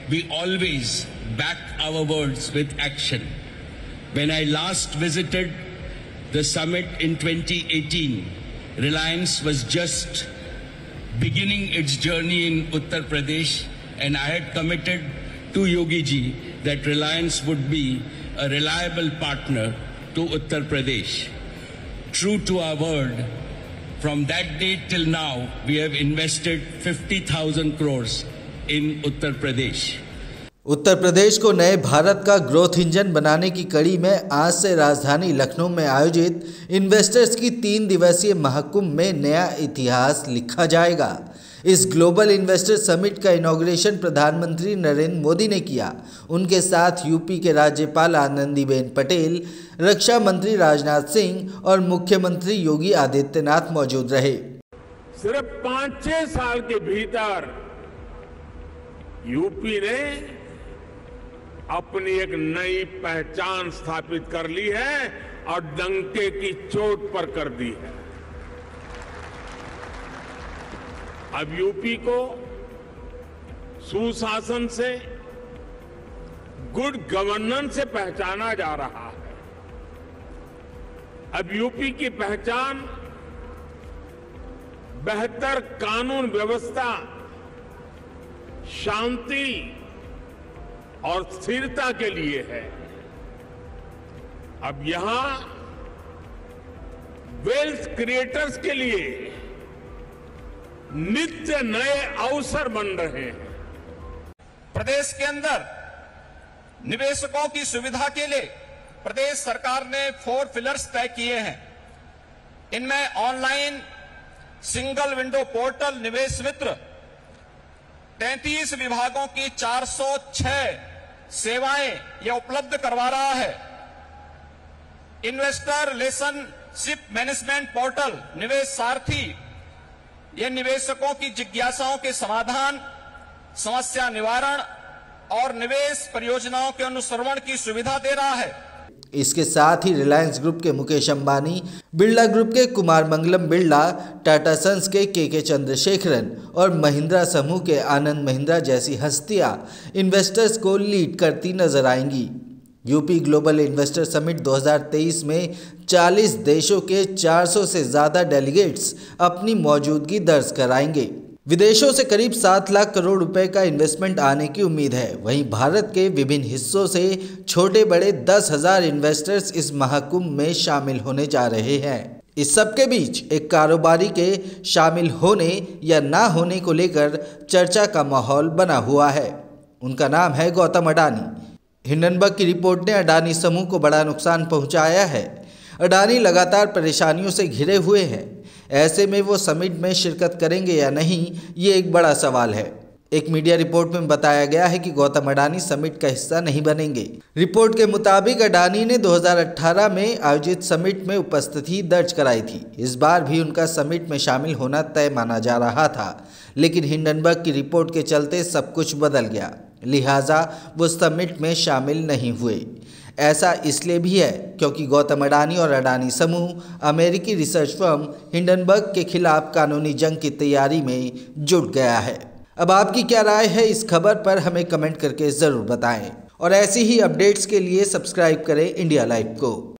we always back our words with action. When I last visited the summit in 2018, Reliance was just beginning its journey in Uttar Pradesh, and I had committed to Yogi ji that Reliance would be a reliable partner to Uttar Pradesh. True to our word, from that day till now, we have invested 50,000 crores in Uttar Pradesh. Uttar Pradesh को नए भारत का growth engine बनाने की कड़ी में आज से राजधानी लखनऊ में आयोजित इन्वेस्टर्स की 3 दिवसीय महाकुंभ में नया इतिहास लिखा जाएगा। इस ग्लोबल इन्वेस्टर समिट का इनॉग्रेशन प्रधानमंत्री नरेंद्र मोदी ने किया। उनके साथ यूपी के राज्यपाल आनंदीबेन पटेल, रक्षा मंत्री राजनाथ सिंह और मुख्यमंत्री योगी आदित्यनाथ मौजूद रहे। सिर्फ 5-6 साल के भीतर यूपी ने अपनी एक नई पहचान स्थापित कर ली है और डंके की चोट पर कर दी है। अब यूपी को सुशासन से, गुड गवर्नेंस से पहचाना जा रहा है। अब यूपी की पहचान बेहतर कानून व्यवस्था, शांति और स्थिरता के लिए है। अब यहां वेल्थ क्रिएटर्स के लिए नित्य नए अवसर बन रहे हैं। प्रदेश के अंदर निवेशकों की सुविधा के लिए प्रदेश सरकार ने 4 पिलर्स तय किए हैं। इनमें ऑनलाइन सिंगल विंडो पोर्टल निवेश मित्र, 33 विभागों की 406 सेवाएं यह उपलब्ध करवा रहा है। इन्वेस्टर रिलेशनशिप मैनेजमेंट पोर्टल निवेश सारथी, यह निवेशकों की जिज्ञासाओं के समाधान, समस्या निवारण और निवेश परियोजनाओं के अनुश्रवण की सुविधा दे रहा है। इसके साथ ही रिलायंस ग्रुप के मुकेश अंबानी, बिरला ग्रुप के कुमार मंगलम बिरला, टाटा सन्स के के चंद्रशेखरन और महिंद्रा समूह के आनंद महिंद्रा जैसी हस्तियां इन्वेस्टर्स को लीड करती नजर आएंगी। यूपी ग्लोबल इन्वेस्टर समिट 2023 में 40 देशों के 400 से ज़्यादा डेलीगेट्स अपनी मौजूदगी दर्ज कराएंगे। विदेशों से करीब 7 लाख करोड़ रुपए का इन्वेस्टमेंट आने की उम्मीद है। वहीं भारत के विभिन्न हिस्सों से छोटे बड़े 10,000 इन्वेस्टर्स इस महाकुंभ में शामिल होने जा रहे हैं। इस सब के बीच एक कारोबारी के शामिल होने या ना होने को लेकर चर्चा का माहौल बना हुआ है। उनका नाम है गौतम अडानी। हिंडनबर्ग की रिपोर्ट ने अडानी समूह को बड़ा नुकसान पहुंचाया है। अडानी लगातार परेशानियों से घिरे हुए हैं। ऐसे में वो समिट में शिरकत करेंगे या नहीं, ये एक बड़ा सवाल है। एक मीडिया रिपोर्ट में बताया गया है कि गौतम अडानी समिट का हिस्सा नहीं बनेंगे। रिपोर्ट के मुताबिक अडानी ने 2018 में आयोजित समिट में उपस्थिति दर्ज कराई थी। इस बार भी उनका समिट में शामिल होना तय माना जा रहा था, लेकिन हिंडनबर्ग की रिपोर्ट के चलते सब कुछ बदल गया, लिहाजा वो समिट में शामिल नहीं हुए। ऐसा इसलिए भी है क्योंकि गौतम अडानी और अडानी समूह अमेरिकी रिसर्च फर्म हिंडनबर्ग के खिलाफ कानूनी जंग की तैयारी में जुट गया है। अब आपकी क्या राय है इस खबर पर, हमें कमेंट करके ज़रूर बताएं और ऐसी ही अपडेट्स के लिए सब्सक्राइब करें इंडिया लाइव को।